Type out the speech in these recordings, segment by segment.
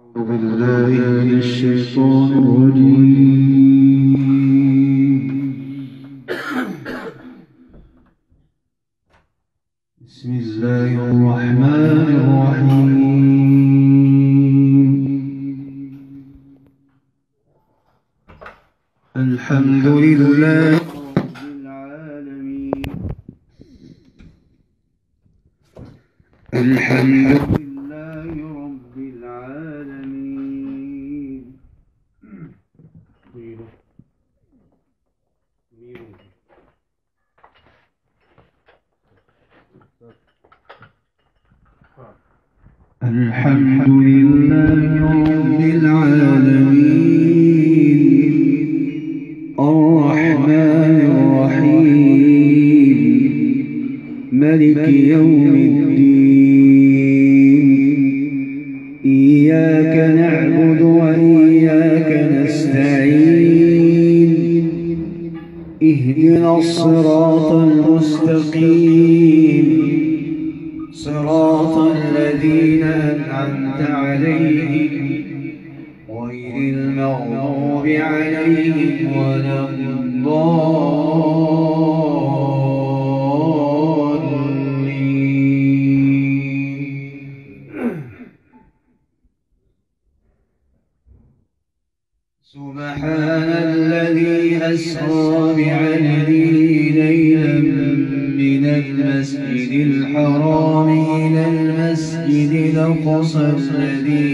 أعوذ بالله من الشيطان الرجيم. بسم الله الرحمن الرحيم. الحمد لله رب العالمين. الحمد لله رب العالمين. الحمد لله رب العالمين الرحمن الرحيم ملك يوم الدين. إياك نعبد وإياك نستعين. اهدنا الصراط المستقيم صراط الذين أنعمت عليهم غير المغضوب عليهم ولا الضالين. سبحان الذي أسرى بعبده ليلا من المسجد الحرام إلى المسجد الأقصى الذي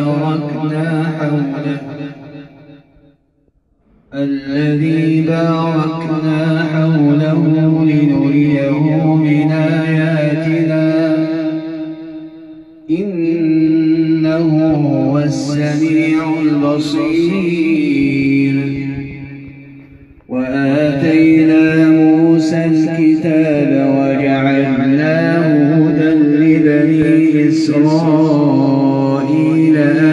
باركنا حوله لنريه من آياتنا إنه هو السميع البصير. وآتينا موسى الكتاب وجعلناه هدى لبني إسرائيل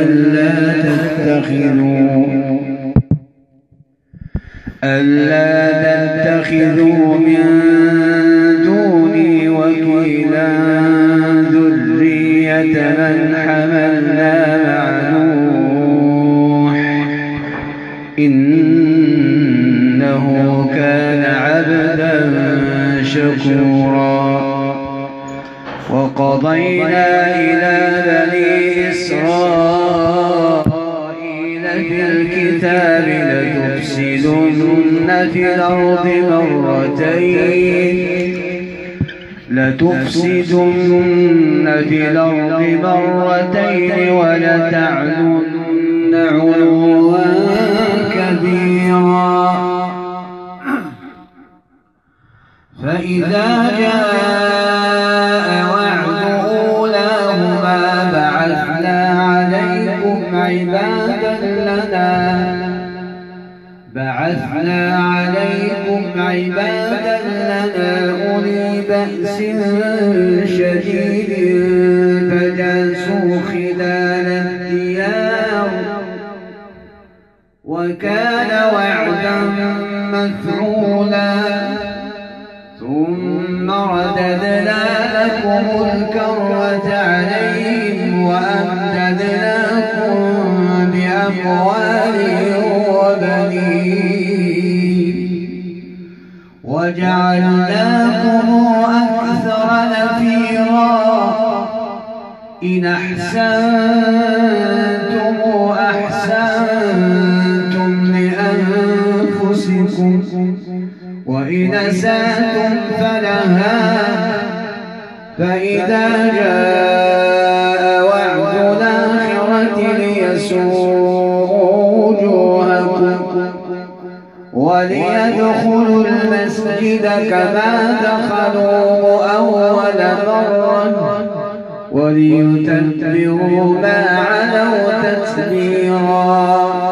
ألا تتخذوا من دوني وكيلا ذرية من حملنا مع نوح إنه كان عبدا شكورا. وقضينا إلى بني إسرائيل في الكتاب لتفسدن في الأرض مرتين ولتعلن علوا كبيرا. فإذا جاء وعد أولاهما بعثنا عليكم عبادا لنا أولي بأس شديد فجاسوا خلال الديار وكان وعدا مفعولا. ثم رددنا لكم الكرة عليهم وأمددناكم بأموال وبنين وجعلناكم أكثر نفيرا. إن أحسنتم أحسنتم لأنفسكم وإن أسأتم فلها. فإذا جاء وعد الآخرة ليسوءوا وجوهكم وليدخلوا المسجد كما دخلوه أول مرة وليتبروا ما علوا تتبيرا.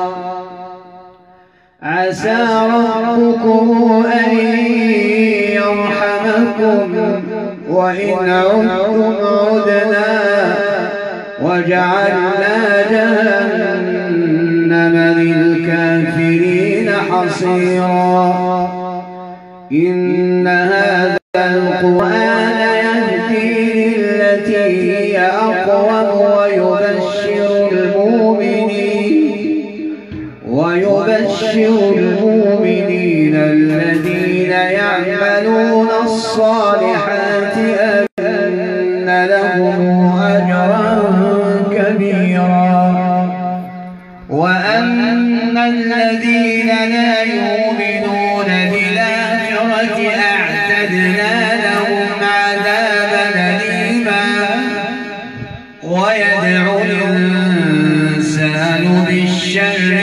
عسى ربكم أن يرحمكم وإن عدتم عدنا وجعلنا جهنم للكافرين حصيرا. إن هذا القرآن يهدي للتي هي أقوم ويبشر المؤمنين له أجرا كبيرا. وأن الذين لا يؤمنون بالآخرة أعتدنا لهم عذابا أليما. ويدعو الإنسان بالشر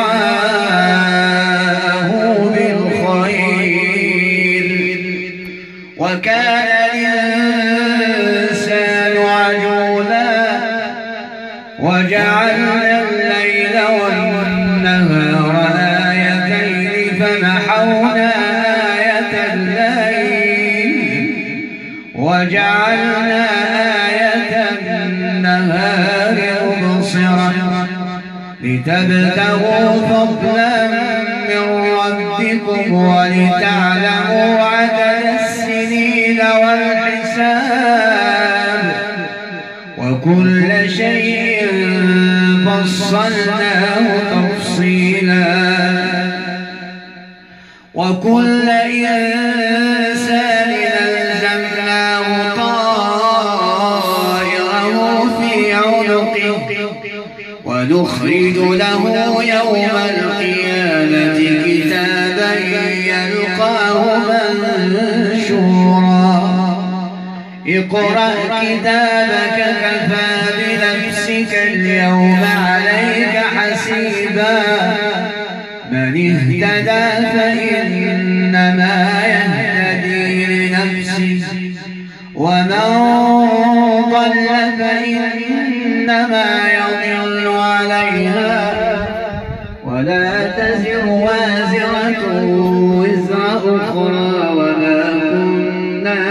دعاءه بالخير، وكان الإنسان عجولا. وجعلنا الليل والنهار آيتين فمحونا آية الليل وجعلنا آية النهار مبصرة لتبتغوا فضلا من ربكم ولتعلموا عدد السنين والحساب، وكل شيء فصلناه تفصيلا. وكل إنسان ألزمناه طائره في عنقه ونخرج له يوم القيامة كتابا يلقاه منشورا. اقرأ كتابك كفى بنفسك اليوم عليك حسيبا. من اهتدى فإنما يهتدي لنفسه ومن ضل فإنما يضل عليها ولا تزر وازرة وزر أخرى وما كنا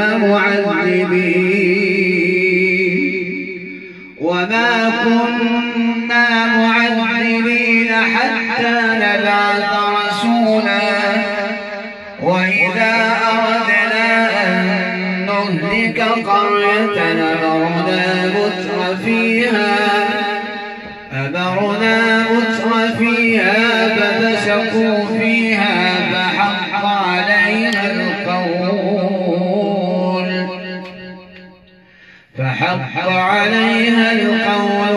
معذبين حتى نبعث رسولا. وإذا أردنا أن نهلك قرية أمرنا متر فيها ففسقوا فيها فحق عليها القول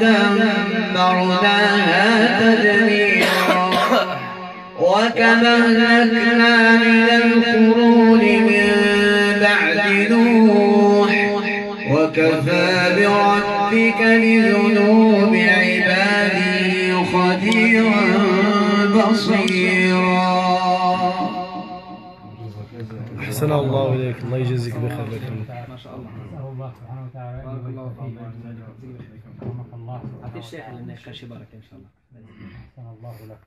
فدمرناها تدميرا. وكم أهلكنا من القرون من بعد نوح وكفى بربك بذنوب عباده خبيرا بصيرا. أحسن الله إليك، الله يجزيك بخير. ما شاء الله. الله سبحانه وتعالى بارك الله فيك. رحمك الله. أعطي الشيخ لنا كاشي بركة إن شاء الله. أحسن الله لك.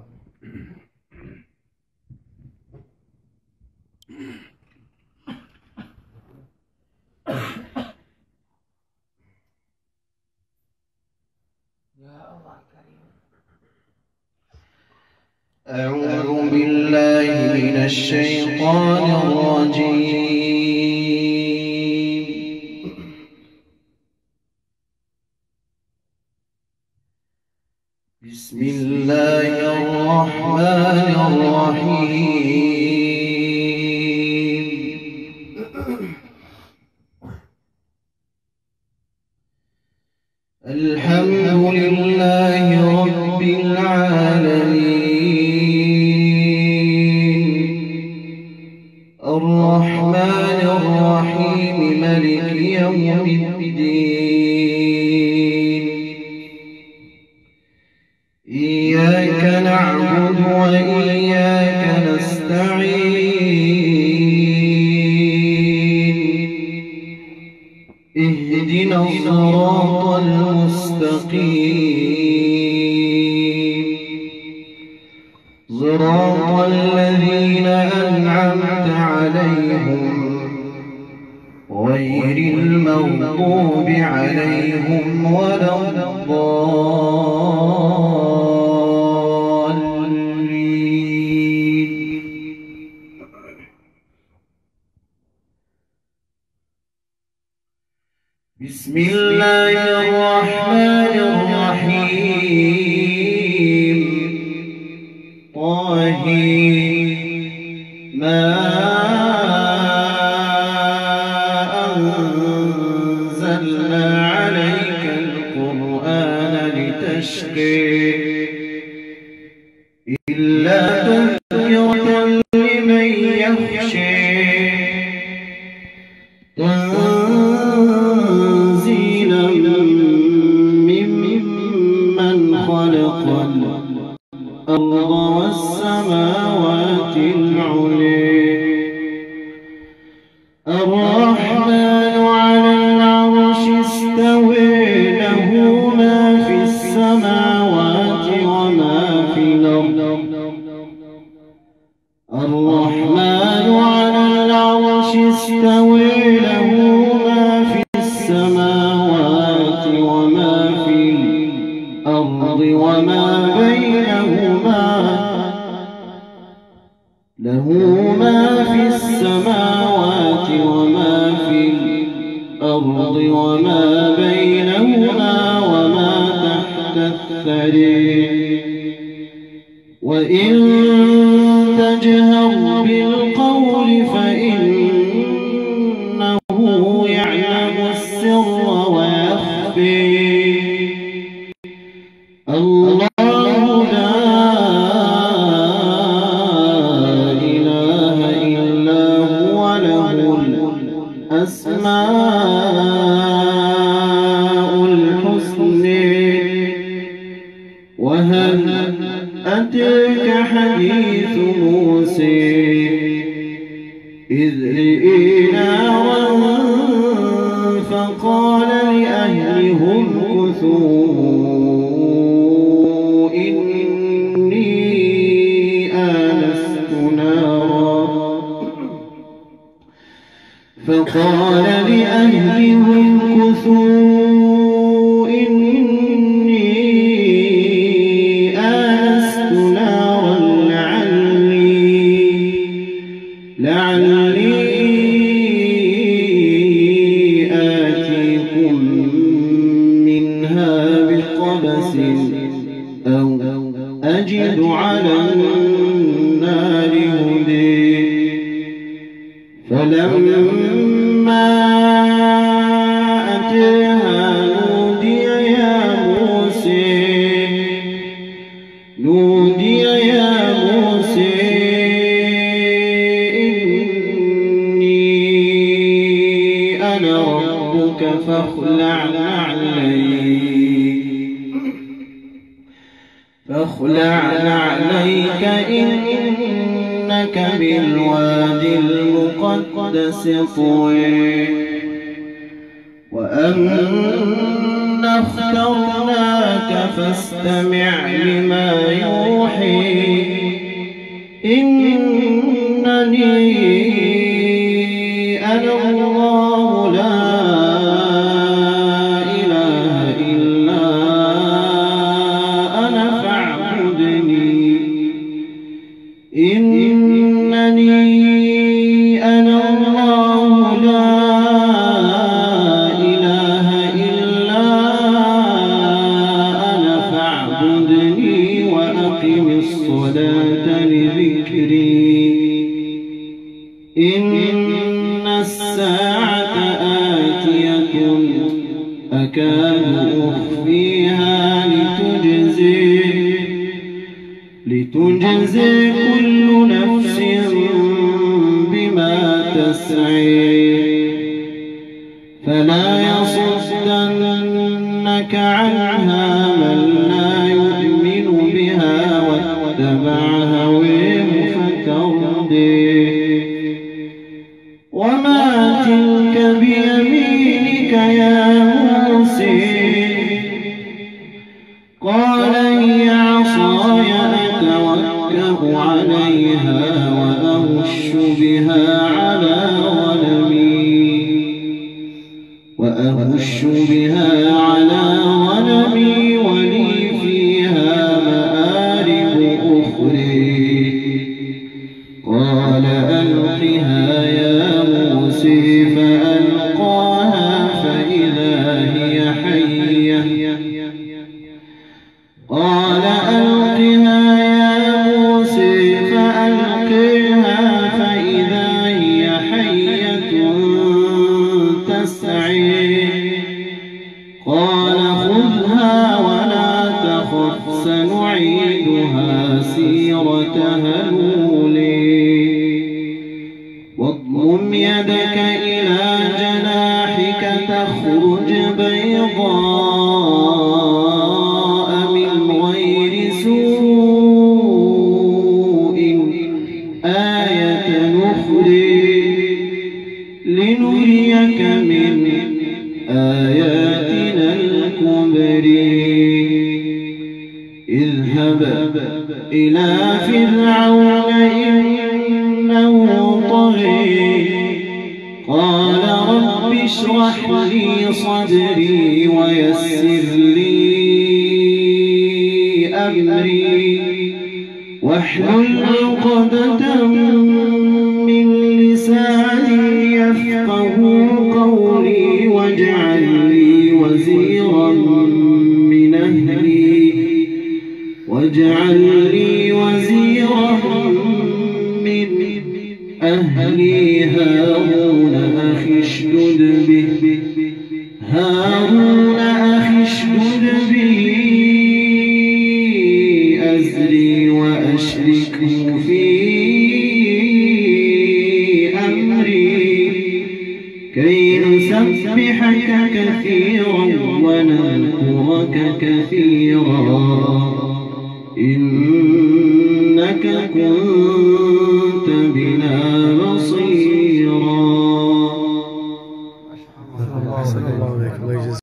أعوذ بالله من الشيطان الرجيم. بسم الله الرحمن الرحيم. الحمد لله رب العالمين الرحمن الرحيم مالك يوم الدين. إياك نعبد وإياك نستعين. اهدنا الصراط المستقيم صراط الذين أنعمت عليهم غير المغضوب عليهم ولا الضالين. بسم الله الرحمن الرحيم. طه ما أنزلنا أنزلنا عليك القرآن لتشقي إلا تذكرة لمن يخشى تنزيلا ممن خلق الأرض والسماوات العلي الرحمن على العرش استوى له ما في السماوات وما في الأرض الرحمن على العرش استوى له ما في السماوات وما في الأرض وما بينهما له ما في السماوات وما في الأرض وما بينهما وما تحت الثري وإن تجهر بالقول فإنه يعلم السر ويخفي الله لا إله إلا هو له الأسماء الحسنى وهل أتاك حديث موسى إذ رأى نارا فقال لأهلهم كثوا إني آنست نارا فقال لأهلهم كثوا إني آنست نارا لعلي آتيكم منها بقبس أو أجد على النار هدى فلما أتاها نودي يا موسى إني أنا ربك فاخلع نعليك إنك بالوادي المقدس طوى وأنا اخترناك فاستمع لما يوحي إنني أنا الله لا إله إلا أنا فاعبدني إنني أنا الله لا إله إلا أنا فاعبدني وأقم الصلاة لذكري إن الساعة آتية أكاد أخفيها لتجزي كل نفس بما تسعي فلا يصدنك عنها من لا يؤمن بها واتبع هواه فتردي وما تلك بيمينك يا موسى قال هي عصاي أتوكأ عليها وأهش بها على غنمي ولي فيها مآرب أخرى قال ألقها يا موسى فألقاها فإذا هي حية قال ألقها يا موسى فألقيها فإذا هي حية تسعى قال خذها ولا تخف سنعيدها سيرتها الأولى واضم يدك إلى جناحك تخرج بيضاء من غير سوء آية أخرى لنريك من آياتنا الكبرى اذهب إلى فرعون إنه طغى قال رب اشرح لي صدري ويسر لي أمري واحلل عقدة من لساني يفقهوا قولي واجعل لي وزيرا من أهلي هارون أخي اشدد به أزري وأشركه في أمري كي نسبحك كثيرا ونذكرك كثيرا إنك كنت